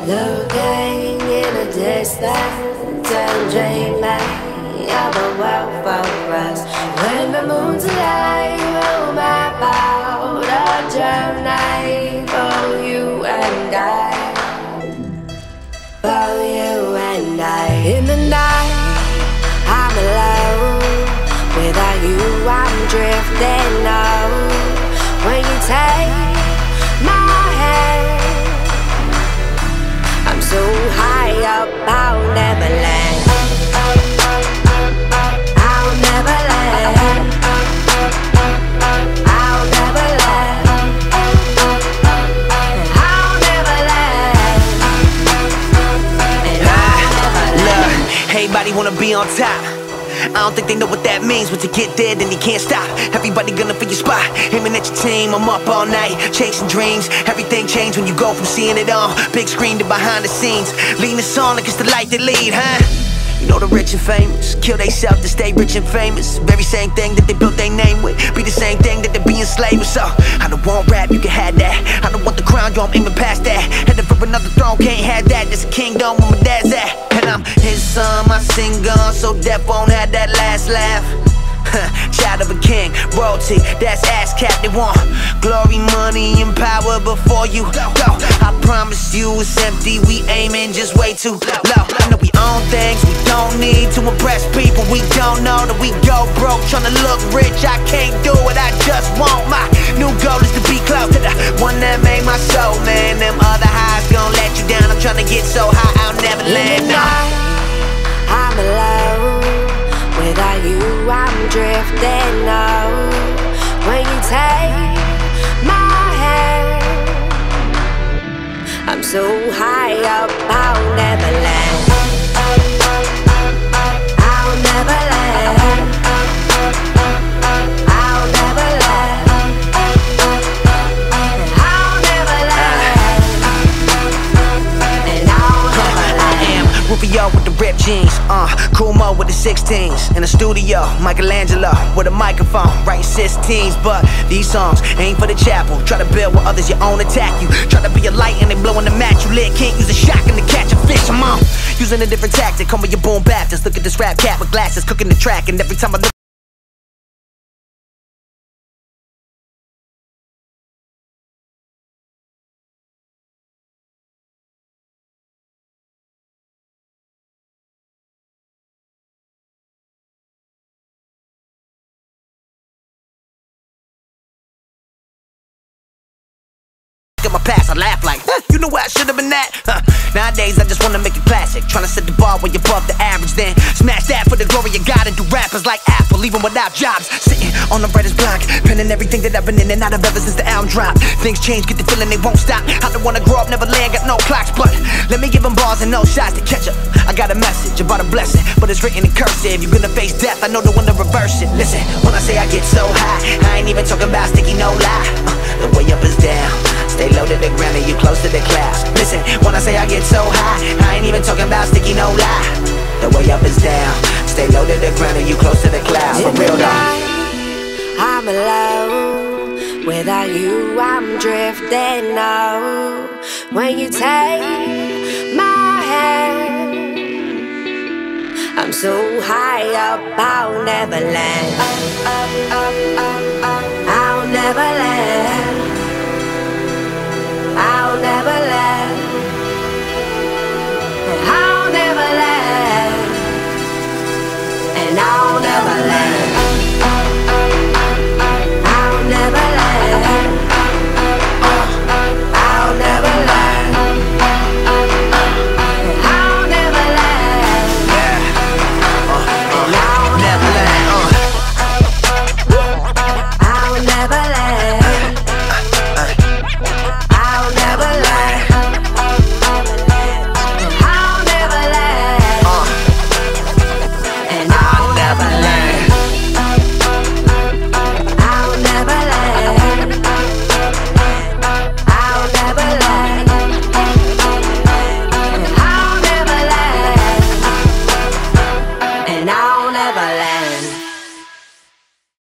Looking in the distance and dreaming of a world for us. When the moon's alive, we'll map out a journey for you and I. For you and I. In the night, I'm alone. Without you, I'm drifting out. When you take my hand, I'm so high up, I'll never land. I'll never land. I'll never land. I'll never land. And I'll never land. Look, everybody wanna be on top. I don't think they know what that means. Once you get there, then you can't stop. Everybody gunning for your spot, aiming at your team. I'm up all night, chasing dreams. Everything changed when you go from seeing it on big screen to behind the scenes. Leading the song like it's the light they lead, huh? You know the rich and famous kill theyself to stay rich and famous. Very same thing that they built their name with, be the same thing that they be enslaved with. So I don't want rap, you can have that. I don't want the crown, yo, I'm aiming past that. Headed for another throne, can't have that. This a kingdom where my dad's at. And I'm his son, my sing gun, so death won't have that last laugh. Child of a king, royalty, that's ass cap. They want glory, money, and power before you go. I promise you it's empty, we aiming just way too low. I know we own things we don't need to impress people we don't know. That we go broke, tryna look rich, I can't do it, I just want my new goal is to be close to the one that made my soul, man. Them other highs gon' let you down, I'm tryna get so high I'll never land. I'm alone. Without you, I'm drifting out. When you take my hand, I'm so high up, I'll never land. I'll never land. I'll never land. I'll never land. And I'll never land. I am Rufio with the ripped jeans, Cool Mo with the 16s. In the studio, Michelangelo with a microphone, writing 16s. But these songs ain't for the chapel. Try to build with others, your own attack you. Try to be a light and they blowing the match you lit. Can't use a shotgun to catch a fish, I'm on. Using a different tactic, come with your boom Baptist. Look at this rap cat with glasses, cooking the track. And every time I look at my past, I laugh like, you know where I should've been at? Nowadays, I just wanna make it classic. Tryna set the bar way above the average, then smash that for the glory of God. And do rappers like Apple, leaving without jobs. Sitting on the writer's block, penning everything that I've been in and out of ever since the album dropped. Things change, get the feeling they won't stop. I don't wanna grow up, Neverland, got no clocks. But let me give them bars and no shots to catch up. I got a message about a blessing, but it's written in cursive. You're gonna face death, I know the one to reverse it. Listen, when I say I get so high, I ain't even talking about sticky, no lie. The way up is down. Stay low to the ground and you close to the clouds. Listen, when I say I get so high, I ain't even talking about sticky, no lie. The way up is down. Stay low to the ground and you close to the clouds. For real though, I'm alone. Without you, I'm drifting out. When you take my hand, I'm so high up, I'll never land. I'll never land.